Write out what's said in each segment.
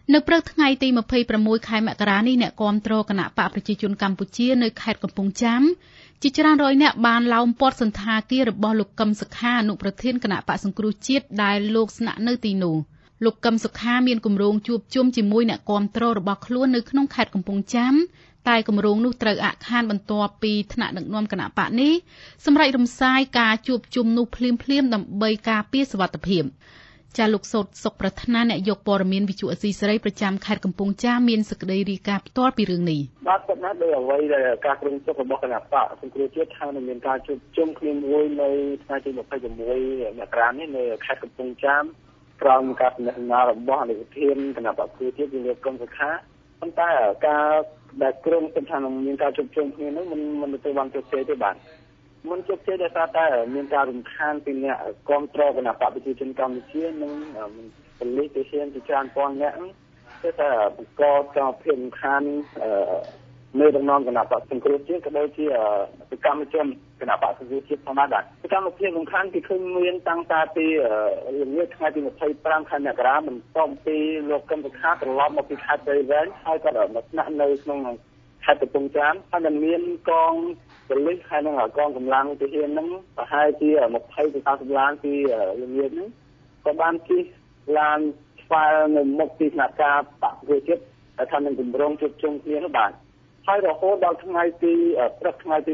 នៅព្រឹកថ្ងៃទី26ខែមករានេះអ្នកគាំទ្រគណៈបកប្រជាជនកម្ពុជានៅខេត្តកំពង់ចាមជាច្រើនរយនាក់បានឡោមព័ទ្ធសន្តាគាររបស់លោកកឹមសុខាអនុប្រធានគណៈបកសង្គ្រោះជាតិដែលលោកស្នាក់នៅទីនោះលោកកឹមសុខាមានគម្រោងជួបជុំជាមួយអ្នកគាំទ្ររបស់ខ្លួននៅក្នុងខេត្តកំពង់ចាមតែគម្រោងនោះត្រូវអាក់ខានបន្ទាប់ពីថ្នាក់ដឹកនាំគណៈបកនេះសម្រេចរំសាយការជួបជុំនោះភ្លាមៗដើម្បីការពារសុវត្ថិភាពចាលោកសោតសុកប្រធានអ្នកយកព័ត៌មានវិទ្យុអស៊ីសេរីប្រចាំខេត្តកំពង់ចាមមានសេចក្តីរាយការណ៍ផ្ទាល់ពីរឿងនេះបាទប៉ុន្តែដោយអ្វីដែលការក្រុមជុំរបស់គណៈបកសង្គ្រោះជាតិថានឹងមានការជួបជុំគ្នាមួយនៅថ្ងៃទី26មករានេះនៅខេត្តកំពង់ចាមក្រោមការពិនិត្យរបស់អនុប្រធានគណៈបកសង្គ្រោះជាតិលោកកឹមសុខាប៉ុន្តែការដែលក្រុមគិតថានឹងមានការជួបជុំគ្នានោះមិនទៅបានជោគជ័យទេបាទមិនជោគជ័យដោយសារតែមានការរំខានពីអ្នកគាំទ្រគណៈបកប្រជាជនកម្ពុជានិងប៉ូលីសទាហានជាច្រើនពាន់នាក់គឺថាបង្កការភាពរំខាននៅដំណងគណៈបកសង្គ្រោះជាតិក៏ដូចជាសកម្មជនគណៈបកសង្គ្រោះជាតិផងដែរសកម្មភាពរំខានគឺឃើញមានតាំងតែពីល្ងាចថ្ងៃទី25ខែមករាបន្ទាប់ពីលោកកឹមសុខាត្រឡប់មកពីខេត្តព្រៃវែងហើយក៏មកស្នាក់នៅក្នុងខេត្តកំពង់ចាមហើយនឹងមានកងប៉ូលីសហើយនឹងកងកម្លាំងទាហានហ្នឹងប្រហែលជា20ទៅ30ឡានពីល្ងាចហ្នឹងក៏បានជិះឡានស្វាយនៅមុខទីស្នាក់ការបកប្រជាជាតិដែលថានឹងគម្រោងជួបជុំគ្នានោះបាទហើយរហូតដល់ថ្ងៃទីព្រឹកថ្ងៃទី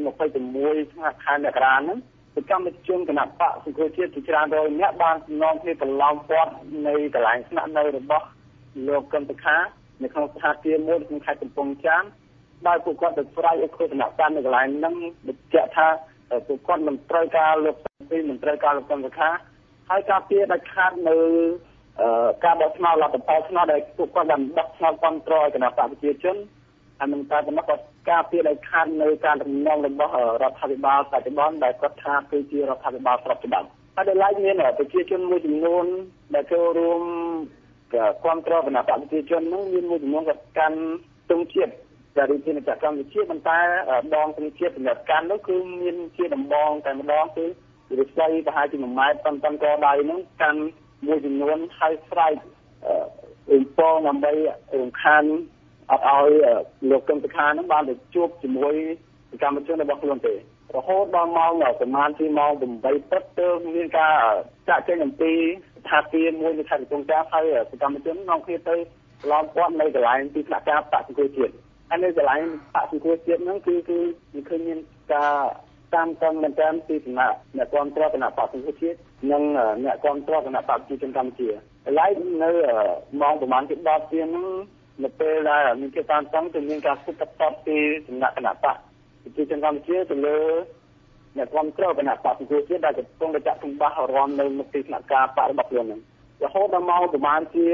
26ខែមករាហ្នឹងសកម្មជនគណៈបកសង្គ្រោះជាតិជាច្រើនរយនាក់បាននាំគ្នាប្រឡោមព័ទ្ធនៅកន្លែងស្នាក់នៅរបស់លោកកឹមសុខានៅក្នុងស្ថានភាពមួយក្នុងខេត្តកំពង់ចាមដោយពួកគាត់ទៅស្រ័យឲ្យគណៈកម្មនៅកន្លែងហ្នឹងបញ្ជាក់ថាពួកគាត់មិនត្រូវការលោកមិនត្រូវការលោកកឹមសុខាហើយការពារដាច់ខាតនៅការបោះឆ្នោតលទ្ធផលឆ្នោតដែលពួកគាត់បានបោះឆ្នោតគ្រប់គ្រងគណៈបកប្រជាជនហើយនឹងតែប៉ុណ្ណោះក៏ការពារដាច់ខាតនៅការដំណងរបស់រដ្ឋាភិបាលបច្ចុប្បន្នដែលគាត់ថាគឺជារដ្ឋាភិបាលស្របច្បាប់ហើយដែលឡែកមានប្រជាជនមួយចំនួនដែលចូលរួមគ្រប់គ្រងគណៈបកប្រជាជននោះមានមួយចំនួនក៏កាន់ទង់ជាតិដែលរៀបជាកម្ពុជាប៉ុន្តែដងទង់ជាតិសម្រាប់កាន់នោះគឺមានជាដំបងតែម្ដងគឺវិស័យប្រហែលជា1ម៉ែត្រប៉ុន្តែក៏ដៃនោះកាន់មួយចំនួនហើយស្រែកអ៊ំពងដើម្បីរំខានអត់ឲ្យលោកកឹមសុខានឹងបានទៅជួបជាមួយសកម្មជនរបស់ខ្លួនទេរហូតដល់ម៉ោងប្រហែលជាម៉ោង8ព្រឹកទើបមានការចាក់ចេញអំពីស្ថានភាពមួយនៅខេត្តកំពង់ចាមហើយសកម្មជននាំគ្នាទៅឡោមព័ទ្ធនៅកន្លែងទីស្នាក់ការបកសង្គ្រោះជាតិហើយនៅកន្លែងបកសង្គ្រោះជាតិហ្នឹងគឺឃើញមានការតាមតឹងមែនទែនពីសំណាក់អ្នកគាំទ្រគណៈបកសង្គ្រោះជាតិនិងអ្នកគាំទ្រគណៈបកប្រជាជនកម្ពុជាហើយឡែកនៅម៉ោងប្រហែលជា10ទៀងហ្នឹងនៅពេលដែលមានការតាមតឹងទៅមានការស្ទប់តបពីសំណាក់គណៈបកប្រជាជនកម្ពុជាទៅលើអ្នកគាំទ្រគណៈបកសង្គ្រោះជាតិដែលកំពុងតែចាក់សម្បាសរំនៅមុខទីស្នាក់ការបករបស់ខ្លួនហ្នឹងរហូតដល់ម៉ោងប្រហែលជា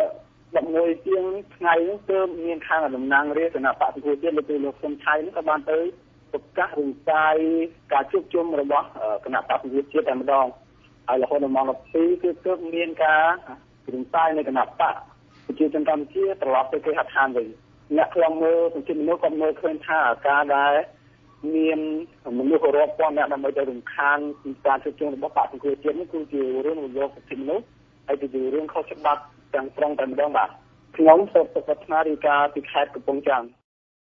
11ទៀងថ្ងៃនេះគឺមានខាងតំណាងរាជគណៈបកសង្គ្រោះជាតិលោកលោកសុនឆៃនេះក៏បានទៅប្រកាសរំសាយការជួបជុំរបស់គណៈបកសង្គ្រោះជាតិតែម្ដងហើយរហូតដល់ម៉ោង12គឺទើបមានការរំសាយនៅគណៈបកប្រជាជនកម្ពុជាត្រឡប់ទៅគេហដ្ឋានវិញអ្នកខ្លំមើលសង្គមមនុស្សក៏មើលឃើញថាការដែលមានមនុស្សរាប់ពាន់អ្នកដើម្បីទៅរំខានការជួបជុំរបស់បកសង្គ្រោះជាតិនេះគឺជារឿងរំលោភសិទ្ធិមនុស្សហើយគឺជារឿងខុសច្បាប់ទាំងស្រុងតែម្ដងបាទខ្ញុំសូមប្រកាសរាយការណ៍ពីខេត្តកំពង់ចាម